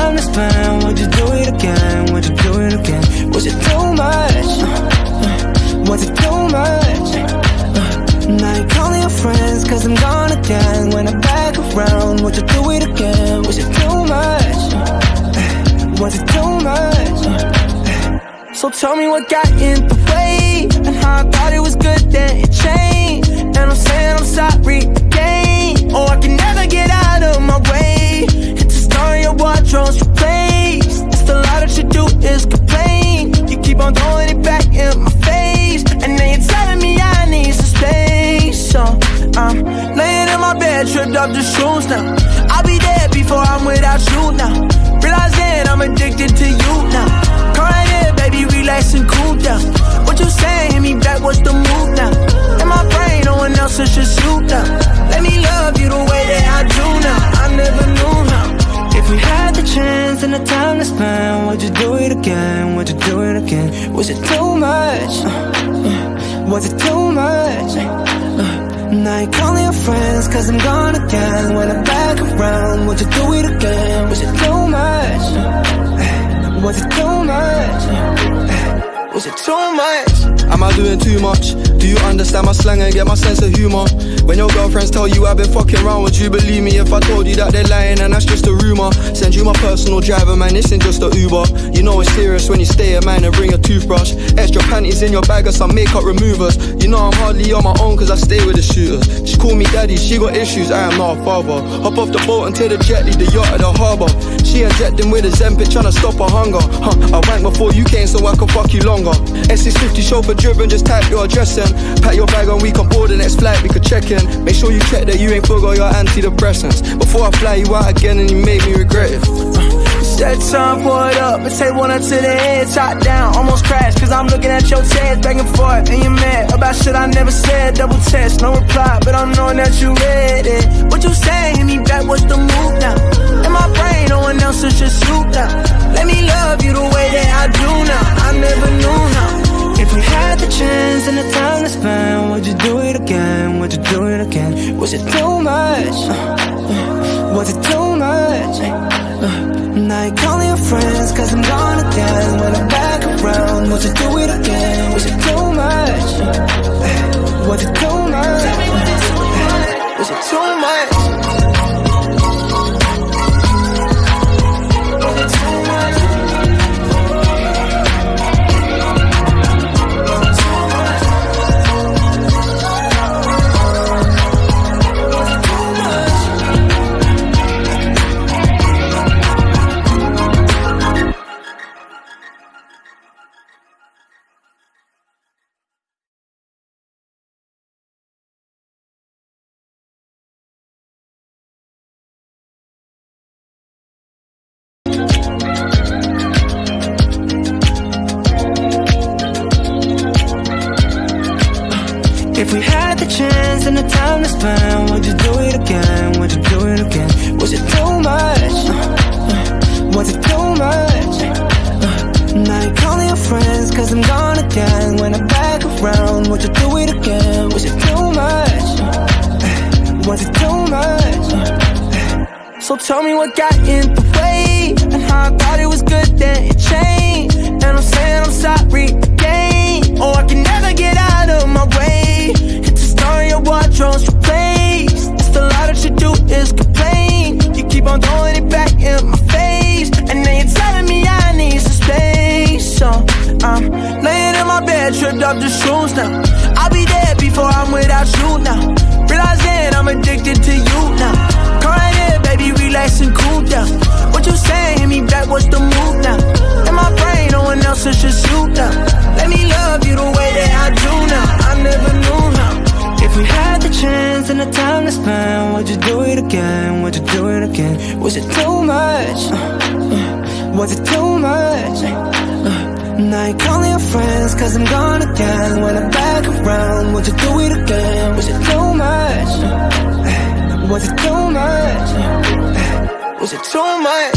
time to spend? Would you do it again? Would you do it again? Was it too much? Was it too much? Now you're calling your friends cause I'm gone again. When I'm back around, would you do it again? Was it too much? Was it too much? So tell me what got in the way, and how I thought it was good, then it changed. And I'm saying I'm sorry again. Oh, I can never get out of my way. It's a story your wardrobe's replaced. It's the lie that you do is complain. You keep on throwing it back in my face, and then you're telling me I need some space. So I'm laying in my bed, tripped up the shoes now. I'll be there before I'm without you now. Realizing I'm addicted to you now. Come right here, baby, relax and cool down. What you saying? Hit me back, what's the move now? In my brain, no one else, it's just you now. Let me love you the way that I do now. I never knew how. If we had the chance and the time to spend, would you do it again? Would you do it again? Was it too much? Was it too much? Now you're calling your friends cause I'm gone again. When I'm back around, would you do it again? Was it too much? Was it too much? Was it too much? Am I doing too much? Do you understand my slang and get my sense of humour? When your girlfriends tell you I've been fucking round, would you believe me if I told you that they're lying and that's just a rumour? Send you my personal driver, man, this ain't just a Uber. You know it's serious when you stay at mine and bring a toothbrush. Extra panties in your bag or some makeup removers. You know I'm hardly on my own cause I stay with the shooters. She call me daddy, she got issues, I am not a father. Hop off the boat and take the jet, leave the yacht at the harbour. She injecting with a Zempic trying to stop her hunger. I wank before you came so I could fuck you longer. S650 chauffeur driven, just type your address in. Pack your bag and we can board the next flight, we could check in. Make sure you check that you ain't forgot your antidepressants before I fly you out again and you made me regret it. Set time, pour it up, and take one up to the head, top down, almost crashed, cause I'm looking at your tears back and forth, and you're mad about shit I never said, double text, no reply, but I'm knowing that you read it. What you saying, hit me back, what's the move now? In my brain, no one else, it's just you now. Let me love you the way that I do now, I never knew how. If we had the chance and the time to spend, would you do it again, would you do it again? Was it too much? Was it too much? Now you're calling your friends cause I'm gone again. When I'm back around, would you do it again? Was it too much? Was it too much? Was it too much? If we had the chance and the time to spend, would you do it again? Would you do it again? Was it too much? Was it too much? Now you're calling your friends cause I'm gone again. When I'm back around, would you do it again? Was it too much? Was it too much? So tell me what got in the way, and how I thought it was good, then it changed. And I'm saying I'm sorry again. Oh, I can never get out of my way. It's a story your wardrobe's replaced. It's the lie that you do is complain. You keep on throwing it back in my face, and then you're telling me I need some space. So I'm laying in my bed, tripped up the shoes now. I'll be there before I'm without you now. Realizing I'm addicted to you now. Come right here, baby, relax and cool down. What you saying? Hit me back, what's the move now? In my brain, no one else, it's just you now. Let me love you the way that I do now. I never knew how. If we had the chance and the time to spend, would you do it again? Would you do it again? Was it too much? Was it too much? Now you're calling your friends cause I'm gone again. When I'm back around, would you do it again? Was it too much? Was it too much? Was it too much?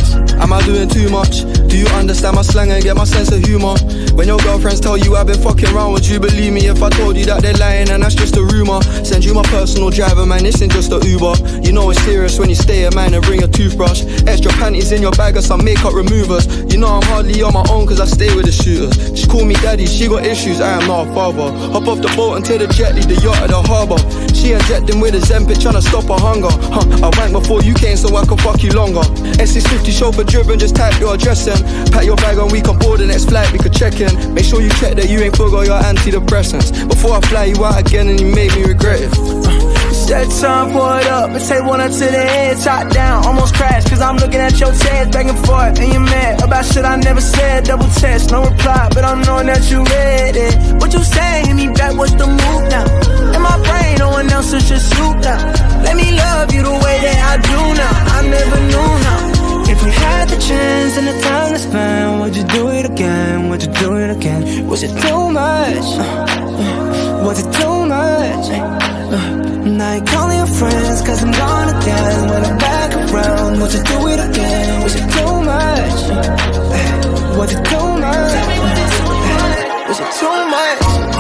Am I doing too much? Do you understand my slang and get my sense of humour? When your girlfriends tell you I've been fucking round, would you believe me if I told you that they're lying and that's just a rumour? Send you my personal driver, man, this ain't just a Uber. You know it's serious when you stay at mine and bring a toothbrush. Extra panties in your bag or some makeup removers. You know I'm hardly on my own cause I stay with the shooters. She call me daddy, she got issues, I am not a father. Hop off the boat and take the jet, leave the yacht at the harbour. She injecting with a Zempic tryna stop her hunger. I wank before you came so I could fuck you longer. S650 chauffeur driven, just type your address in. Pack your bag and we can board the next flight, we could check in. Make sure you check that you ain't forgot your antidepressants before I fly you out again and you made me regret it. That time, pour it up and take one up to the head, top down, almost crashed, cause I'm looking at your tears back and forth, and you're mad about shit I never said, double text, no reply, but I'm knowing that you read it. What you say, hit me back, what's the move now? In my brain, no one else is just you now. Let me love you the way that I do now, I never knew now. If we had the chance and the time to spend, would you do it again, would you do it again? Was it too much? Was it too much? Now you're calling your friends cause I'm gone again. When I'm back around, would you do it again? Was it too much? Was it too much? Was it too much?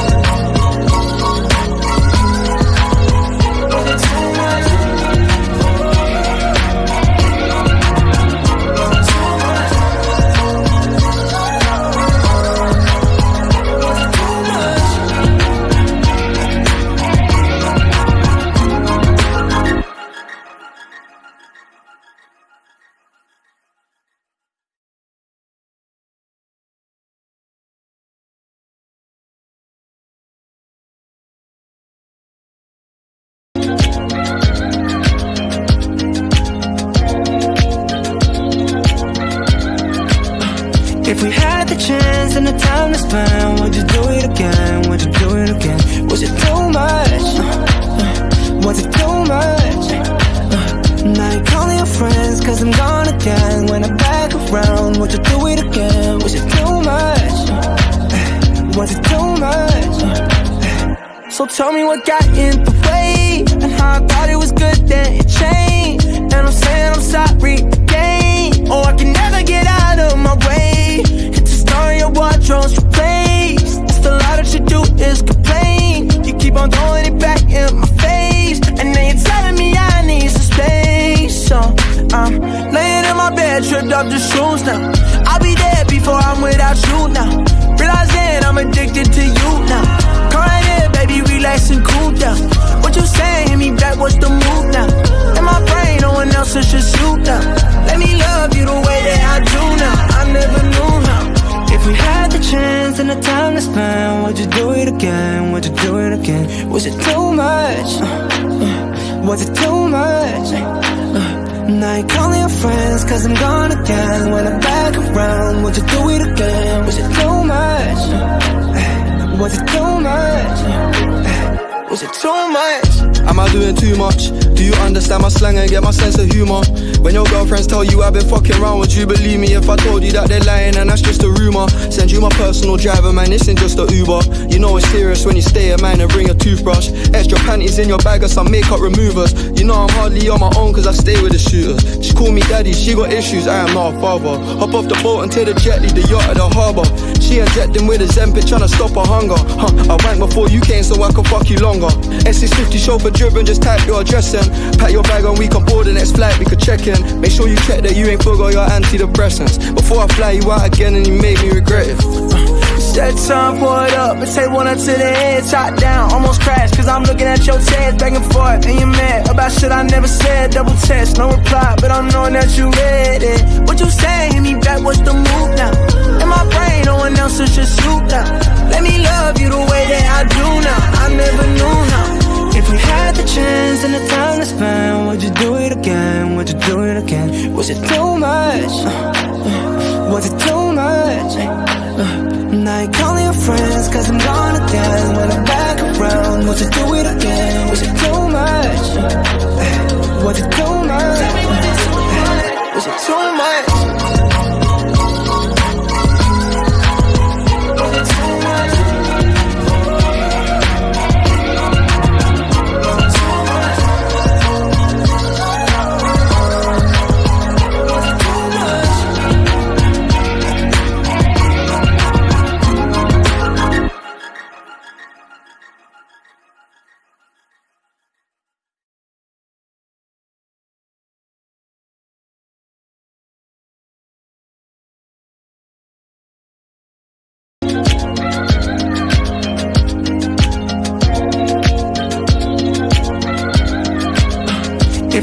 Was it too much? If we had the chance and the time to spend, would you do it again, would you do it again? Was it too much? Was it too much? Now you're calling your friends cause I'm gone again. When I'm back around, would you do it again? Was it too much? Was it too much? So tell me what got in the way, and how I thought it was good then it changed. And I'm saying I'm sorry again, oh I can never get out of my way. Your wardrobe's replaced. It's a lot that you do is complain. You keep on throwing it back in my face, and then you're telling me I need some space. So I'm laying in my bed, tripped up the shoes now. I'll be dead before I'm without you now. Realizing I'm addicted to you now. Come right here, baby, relax and cool down. What you saying, hit me back, what's the move now? In my brain, no one else is just you now. Let me love you the way that I do now. I never knew now. If we had the chance and the time to spend, would you do it again, would you do it again? Was it too much? Was it too much? Now you're calling your friends cause I'm gone again. When I'm back around, would you do it again? Was it too much? Was it too much? Was it too much? Am I doing too much? Do you understand my slang and get my sense of humour? When your girlfriends tell you I've been fucking round, would you believe me if I told you that they're lying and that's just a rumour? Send you my personal driver, man, this ain't just a Uber. You know it's serious when you stay at mine and bring a toothbrush. Extra panties in your bag or some makeup removers. You know I'm hardly on my own cause I stay with the shooters. She call me daddy, she got issues, I am not a father. Hop off the boat and take the jet, leave the yacht at the harbour. She injecting with a Zempic tryna stop her hunger. I wank before you came so I could fuck you longer. S650 chauffeur driven, just type your address in. Pack your bag and we can board the next flight, we could check in. Make sure you check that you ain't forgot your antidepressants before I fly you out again and you made me regret it. That time, pour it up and take one up to the head, top down, almost crashed, cause I'm looking at your tears back and forth, and you're mad about shit I never said, double text, no reply, but I'm knowing that you read it. What you say, hit me back, what's the move now? In my brain, no one else is just you now. Let me love you the way that I do now, I never knew now. If we had the chance and the time to spend, would you do it again, would you do it again? Was it too much? Was it too much? Now you're calling your friends cause I'm gone again. When I'm back around, would you do it again? Was it too much? Was it too much? Was it too much? Was it too much? Was it too much?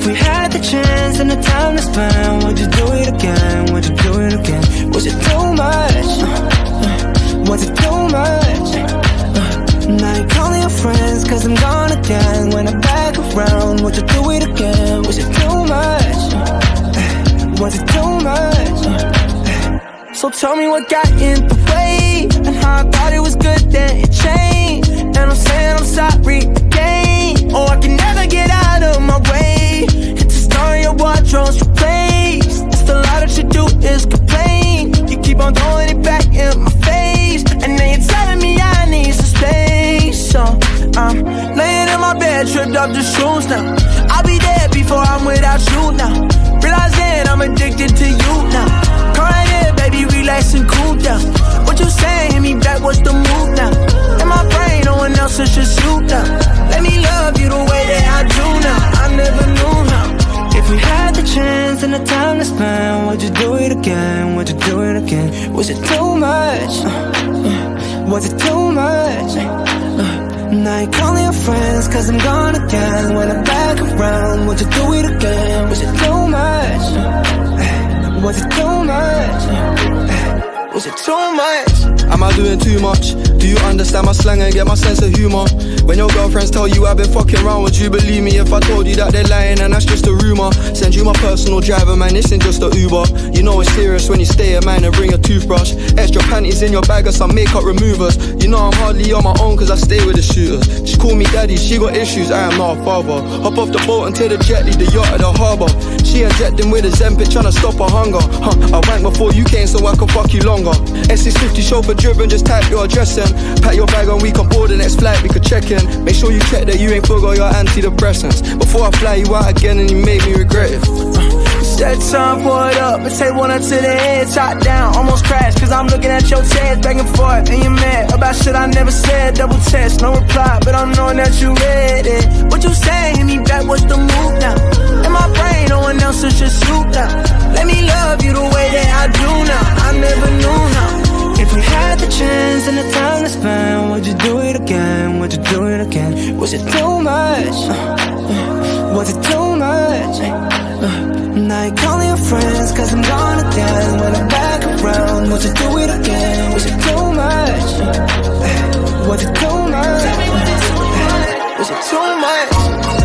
If we had the chance and the time to spend, would you do it again? Would you do it again? Was it too much? Was it too much? Now you're calling your friends cause I'm gone again. When I'm back around, would you do it again? Was it too much? Was it too much? So tell me what got in the way, and how I thought it was good, then it changed. And I'm saying I'm sorry again. Oh, I can never get out of my way. It's a story your wardrobe's replaced. It's the lie that you do is complain. You keep on throwing it back in my face, and then you're telling me I need some space. So I'm laying in my bed, tripped up the shoes now. I'll be there before I'm without you now. Realizing I'm addicted to you now. Come right here, baby, relax and cool down. What you saying? Hit me back, what's the move now? In my brain, no one else, it's just you now. Let me love you the way that I do now. I never knew how. If we had the chance and the time to spend, would you do it again? Would you do it again? Was it too much? Was it too much? Now you're calling your friends cause I'm gone again. When I'm back around, would you do it again? Was it too much? Was it too much? Was it too much? Am I doing too much? Do you understand my slang and get my sense of humour? When your girlfriends tell you I've been fucking round, would you believe me if I told you that they're lying and that's just a rumour? Send you my personal driver, man, this ain't just a Uber. You know it's serious when you stay at mine and bring a toothbrush. Extra panties in your bag or some makeup removers. You know I'm hardly on my own cause I stay with the shooters. She call me daddy, she got issues, I am not a father. Hop off the boat and take the jet, leave the yacht at the harbour. She injecting with a Zempic trying to stop her hunger. I wank before you came so I could fuck you longer. S650 chauffeur driven, just type your address in. Pack your bag and we can board the next flight, we could check in. Make sure you check that you ain't forgot your antidepressants before I fly you out again and you made me regret it. That time, pour it up, and take one up to the head, top down, almost crashed, cause I'm looking at your tears, back and forth, and you're mad about shit I never said, double test, no reply, but I'm knowing that you read it. What you saying, hit me back, what's the move now? In my brain, no one else, it's just you now. Let me love you the way that I do now, I never knew how. If we had the chance and the time to spend, would you do it again, would you do it again? Was it too much? Was it too much? Now you're calling your friends cause I'm gone again. When I'm back around, would you do it again? Was it too much? Was it too much? Was it too much?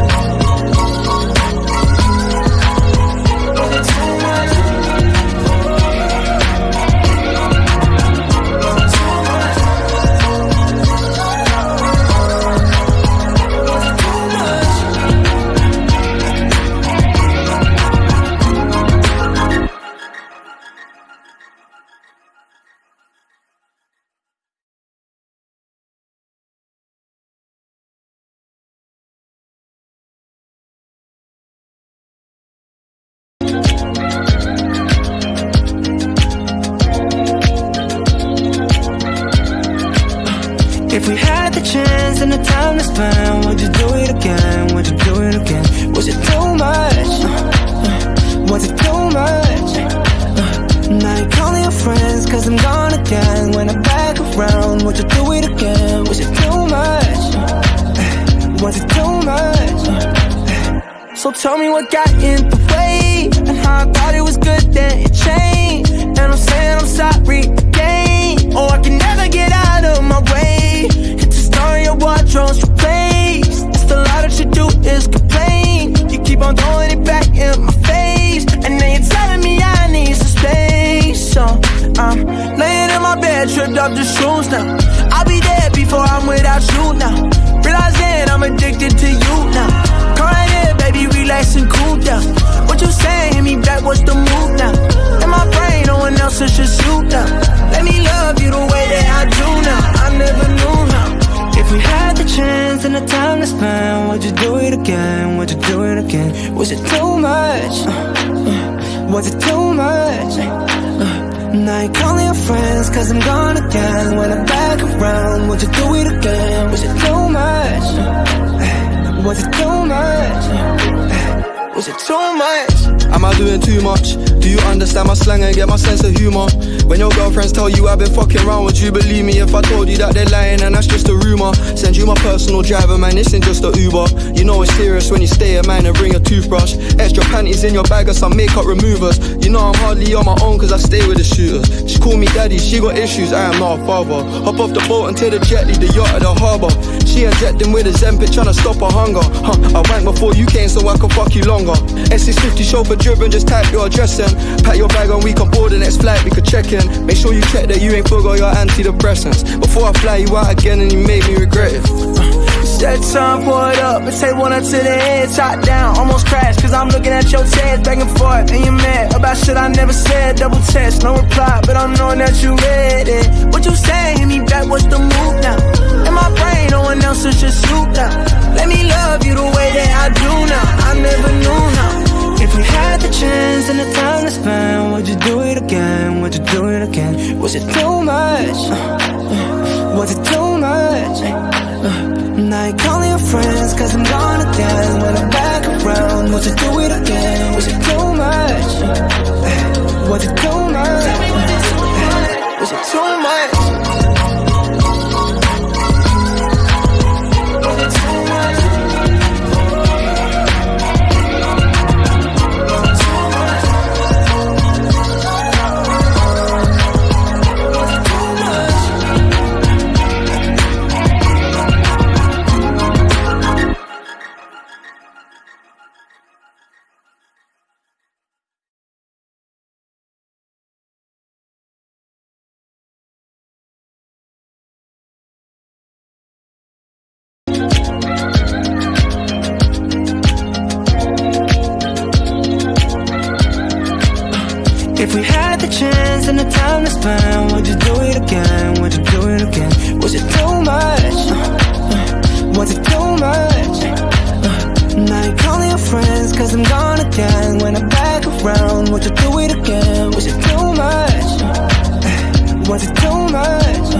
If we had the chance and the time to spend, would you do it again? Would you do it again? Was it too much? Was it too much? Now you're calling your friends cause I'm gone again. When I'm back around, would you do it again? Was it too much? Was it too much? So tell me what got in the way, and how I thought it was good, then it changed. And I'm saying I'm sorry again. Oh, I can never get out of my way. It's a story your wardrobe's replaced. It's the lie that you do is complain. You keep on throwing it back in my face, and then you're telling me I need some space. So I'm laying in my bed, tripped up the shoes now. I'll be there before I'm without you now. Realizing I'm addicted to you now. Come right here, baby, relax and cool down. What you saying? Hit me back, what's the move now? In my brain, no one else, it's just you now. Let me love you the way that I do now. I never knew how. If we had the chance and the time to spend, would you do it again? Would you do it again? Was it too much? Was it too much? Now you're calling your friends cause I'm gone again. When I'm back around, would you do it again? Was it too much? Was it too much? Was it too much? Am I doing too much? Do you understand my slang and get my sense of humour? When your girlfriends tell you I've been fucking round, would you believe me if I told you that they're lying and that's just a rumour? Send you my personal driver, man, this ain't just a Uber. You know it's serious when you stay at mine and bring a toothbrush. Extra panties in your bag or some makeup removers. You know I'm hardly on my own cause I stay with the shooters. She call me daddy, she got issues, I am not a father. Hop off the boat and take the jet, leave the yacht at the harbour. She injecting with a Zempic tryna stop her hunger. I wank before you came so I could fuck you longer. S650 chauffeur driven, just type your address in. Pack your bag and we can board the next flight, we could check in. Make sure you check that you ain't forgot your antidepressants before I fly you out again and you made me regret it. That time, pour it up and take one up to the head, top down, almost crashed, cause I'm looking at your tears back and forth, and you're mad about shit I never said, double text, no reply, but I'm knowing that you read it. What you say, hit me back, what's the move now? In my brain, no one else is just you now. Let me love you the way that I do now, I never knew now. If we had the chance and the time to spend, would you do it again, would you do it again? Was it too much? Was it too much? Now you're calling your friends cause I'm gone again. When I'm back around, would you do it again? Was it too much? Was it too much? Was it too much? Was it too much? If we had the chance and the time to spend, would you do it again, would you do it again? Was it too much? Was it too much? Now you're calling your friends cause I'm gone again. When I'm back around, would you do it again? Was it too much? Was it too much?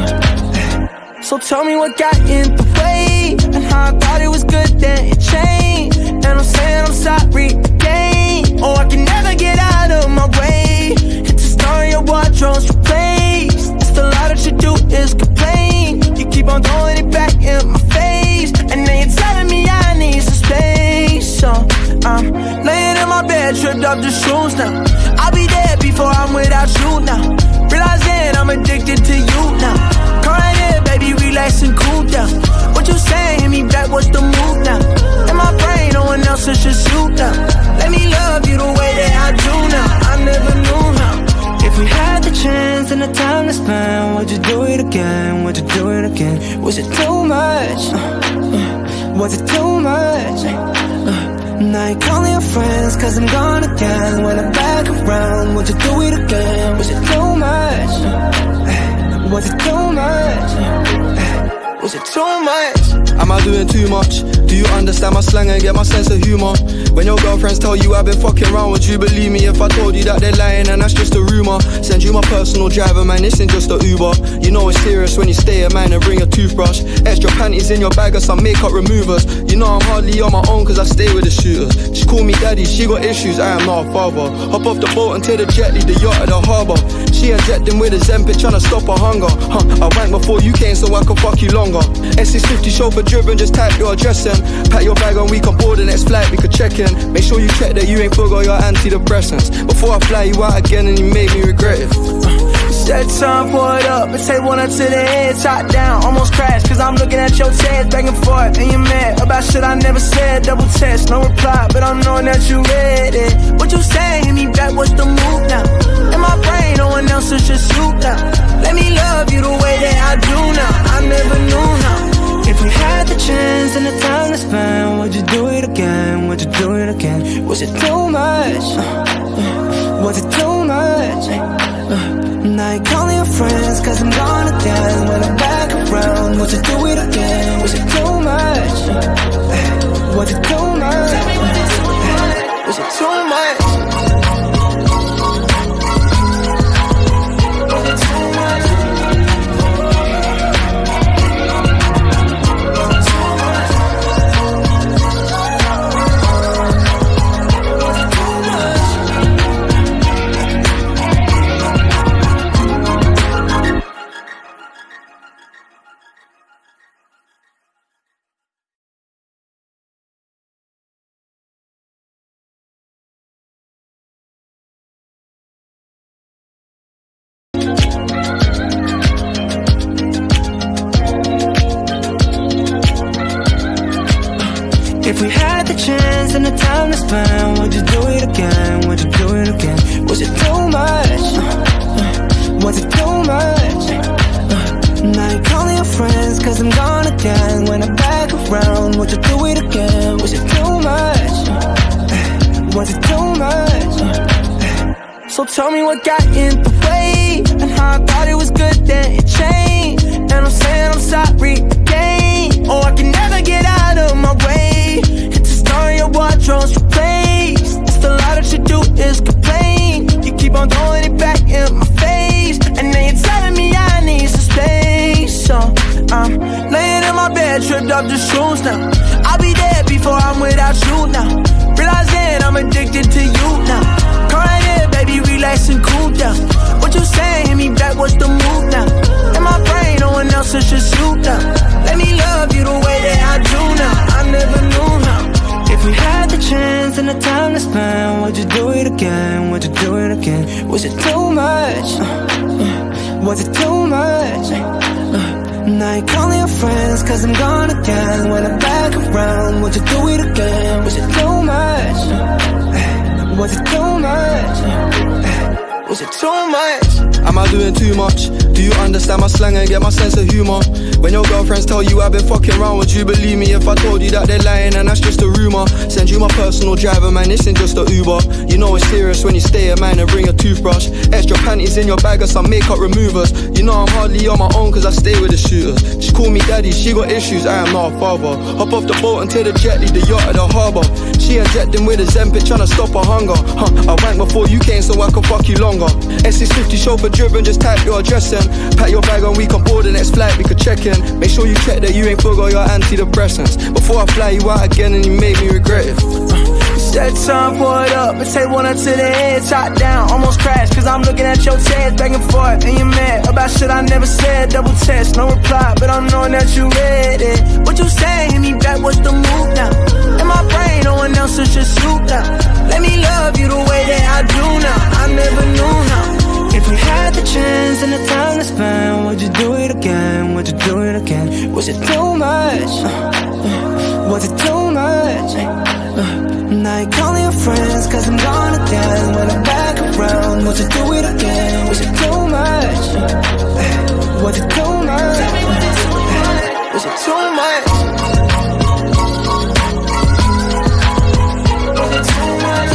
So tell me what got in the way, and how I thought it was good then it changed. And I'm saying I'm sorry again. Oh, I can never get out of my way. Your wardrobe's replaced. It's the lie that you do is complain. You keep on throwing it back in my face, and then you're telling me I need some space. So I'm laying in my bed, tripped up the shoes now. I'll be dead before I'm without you now. Realizing I'm addicted to you now. Come right here, baby, relax and cool down. What you saying, hit me back, what's the move now? In my brain, no one else is just you now. Let me love you the way that I do now. I never knew now. If we had the chance and the time to spend, would you do it again, would you do it again? Was it too much? Was it too much? Now you're calling your friends cause I'm gone again. When I'm back around, would you do it again? Was it too much? Was it too much? Was it too much? Am I doing too much? Do you understand my slang and get my sense of humour? When your girlfriends tell you I've been fucking round, would you believe me if I told you that they're lying and that's just a rumour? Send you my personal driver, man, this ain't just a Uber. You know it's serious when you stay at mine and bring a toothbrush. Extra panties in your bag or some makeup removers. You know I'm hardly on my own cause I stay with the shooters. She call me daddy, she got issues, I am not a father. Hop off the boat and take the jet, leave the yacht at the harbour. She injecting with a Zempic tryna stop her hunger. I wank before you came so I could fuck you longer. S650 chauffeur driven, just type your address in. Pack your bag and we can board the next flight, we could check in. Make sure you check that you ain't forgot your antidepressants before I fly you out again and you made me regret it. That time, pour it up and take one up to the head, top down, almost crashed, cause I'm looking at your tears back and forth, and you're mad about shit I never said, double text, no reply, but I'm knowing that you read it. What you say, hit me back, what's the move now? In my brain, no one else is just you now. Let me love you the way that I do now, I never knew now. If we had the chance and the time to spend, would you do it again, would you do it again? Was it too much? Was it too much? Now you're calling your friends cause I'm gone again. When I'm back around, would you do it again? Was it too much? Was it too much? Was it too much? Was it too much? Was it too much? If we had the chance and the time to spend, would you do it again? Would you do it again? Was it too much? Was it too much? Now you're calling your friends cause I'm gone again. When I'm back around, would you do it again? Was it too much? Was it too much? So tell me what got in the way, and how I thought it was good, then it changed. And I'm saying I'm sorry again. Oh, I can never get out of my way. It's a story your wardrobe's replaced. It's the lie that you do is complain. You keep on throwing it back in my face, and then you're telling me I need some space. So I'm laying in my bed, tripped up the shoes now. I'll be there before I'm without you now. Realizing I'm addicted to you now. Come right here, baby, relax and cool down. What you saying? Hit me back, what's the move now? In my brain, no one else, it's just you now. Let me love you the way that I do now. I never knew how. If we had the chance and the time to spend, would you do it again? Would you do it again? Was it too much? Was it too much? Now you're calling your friends cause I'm gone again. When I'm back around, would you do it again? Was it too much? Was it too much? Was it too much? Am I doing too much? Do you understand my slang and get my sense of humour? When your girlfriends tell you I've been fucking round, would you believe me if I told you that they're lying and that's just a rumour? Send you my personal driver, man, this ain't just a Uber. You know it's serious when you stay at mine and bring a toothbrush. Extra panties in your bag or some makeup removers. You know I'm hardly on my own cause I stay with the shooters. She call me daddy, she got issues, I am not a father. Hop off the boat and take the jet, leave the yacht at the harbour. She injecting with a Zempic trying to stop her hunger. I wank before you came so I could fuck you longer. S650 chauffeur driven, just type your address in. Pack your bag and we can board the next flight, we could check in. Make sure you check that you ain't forgot your antidepressants before I fly you out again and you made me regret it. Set time, pour it up, and take one up to the head, top down, almost crash, cause I'm looking at your tears back and forth, and you're mad about shit I never said, double text, no reply, but I'm knowing that you read it. What you saying, hit me back, what's the move now? In my brain, no one else, it's just you now. Let me love you the way that I do now, I never knew how. If we had the chance and the time to spend, would you do it again, would you do it again? Was it too much? Was it too much? Now you're calling your friends cause I'm gone again. When I'm back around, would you do it again? Was it too much? Was it too much? Was it too much? Was it too much?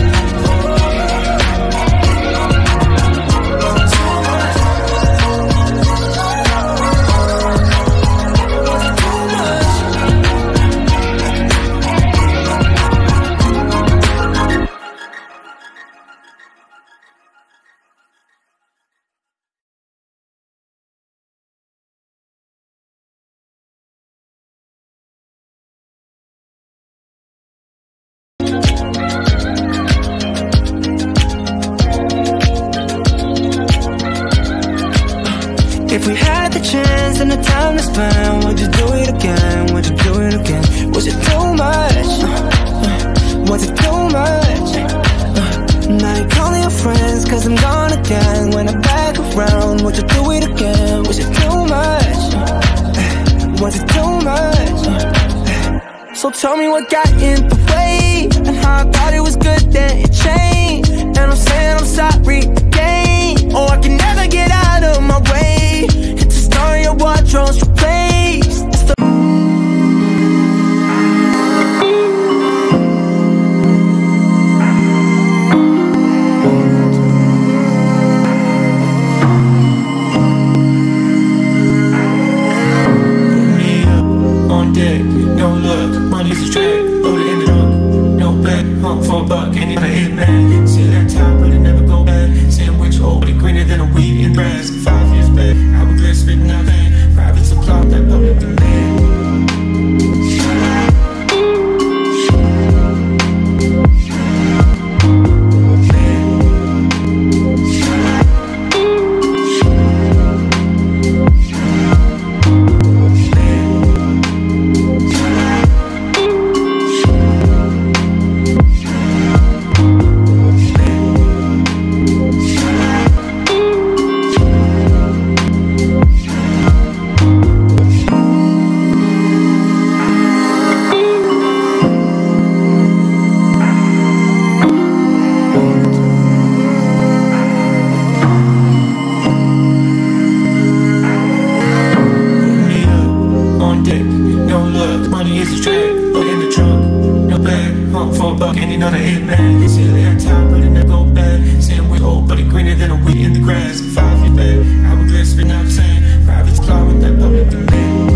If we had the chance and the time to spend, would you do it again? Would you do it again? Was it too much? Was it too much? Now you're calling your friends cause I'm gone again. When I'm back around, would you do it again? Was it too much? Was it too much? So tell me what got in the way, and how I thought it was good, then it changed. And I'm saying I'm sorry again. Oh, I can never get out of my way. It's a story your wardrobe's replaced. It's the on deck, no look, money's a track, loaded in the trunk, no back, home for a buck, ain't even a hit man. See that top, but it never go back. Sandwich old, but it greener than a wheat in grass. 5 years back, I regret spitting out that private supply, that public demand. look, money is a drag. Look in the trunk, no bag. Hunt for a buck and you know the hitman. See it at top, but it never go bad. Saying we old, but it greener than a weed in the grass. 5 feet back, hourglass spin out saying. Private car with that public demand.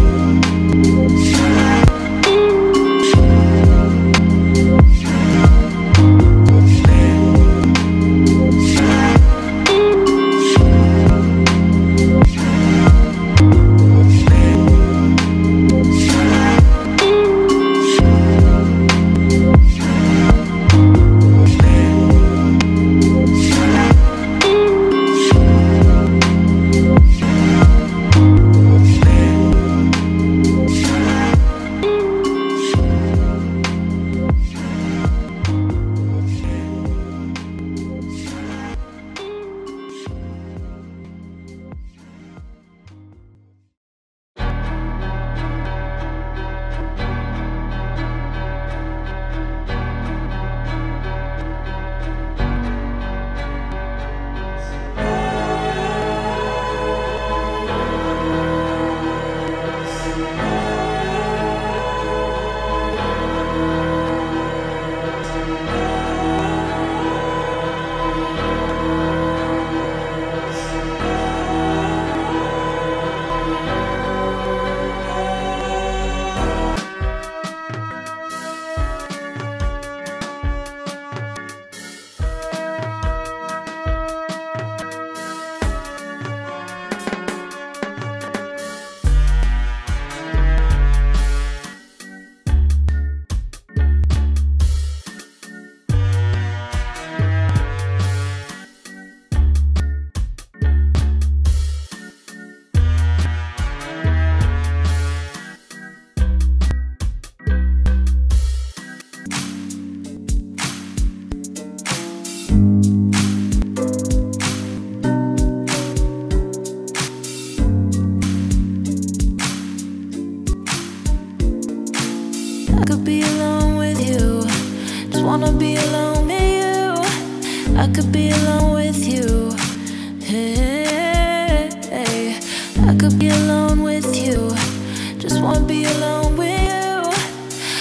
I could be alone with you. Just wanna be alone with you.